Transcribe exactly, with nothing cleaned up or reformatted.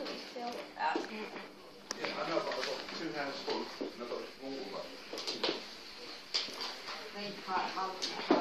stood still. Uh, Yeah, I know, but I've got two hands full and I've got a small one. They quite hold